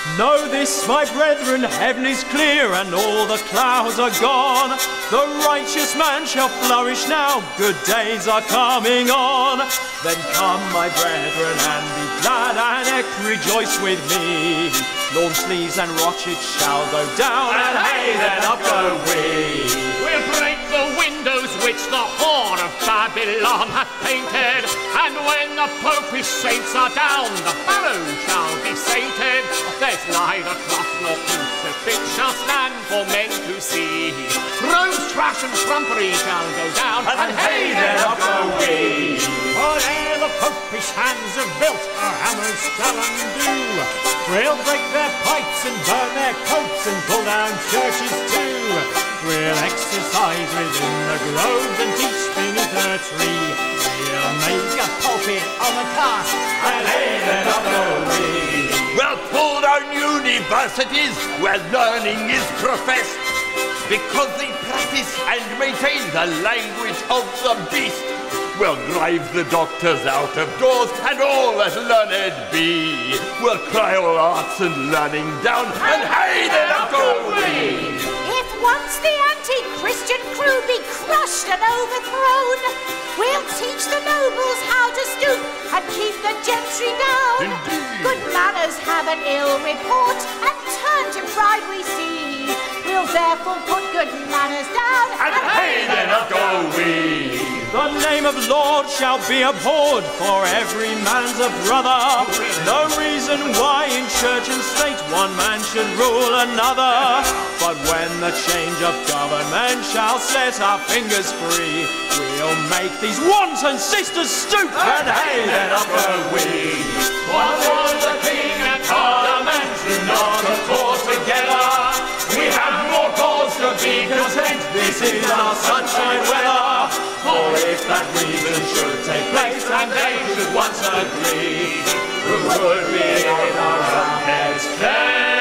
Know this, my brethren, heaven is clear and all the clouds are gone. The righteous man shall flourish now, good days are coming on. Then come, my brethren, and be glad and rejoice with me. Lawn sleeves and rockets shall go down, and hey, then up go we. We'll break the windows which the whore of Babylon hath painted, and when the popish saints are down, the barrow shall be sainted. There's neither cross nor crucifix shall stand for men to see. Rose, trash and trumpery shall go down, and hey, then up go we. For ere the popish hands have built our hammers shall undo, we'll break their pipes and burn their copes and pull down churches too. We'll exercise within the groves and teach beneath a tree. We'll make a pulpit on the cast, and hey, then up go we. We'll pull down universities where learning is professed, because they practice and maintain the language of the beast. We'll drive the doctors out of doors and all that learned be. We'll cry all arts and learning down, and hey, then up go we. If once the anti-Christian crew be crushed and overthrown, we'll teach the nobles how to stoop and keep the gentry down. Indeed. Good manners have an ill report and turn to pride we see. We'll therefore put good manners down, and hey, then up go we. The name of Lord shall be abhorred, for every man's a brother. No reason why in church and state one man should rule another. But when the change of government shall set our fingers free, we'll make these wanton sisters stoop, and hey, then up go we. One was the king and parliament do not accord together. We have more cause to be content, This is our sunshine weather. For if that reason should take place, and they should once agree, who would be in our own heads then?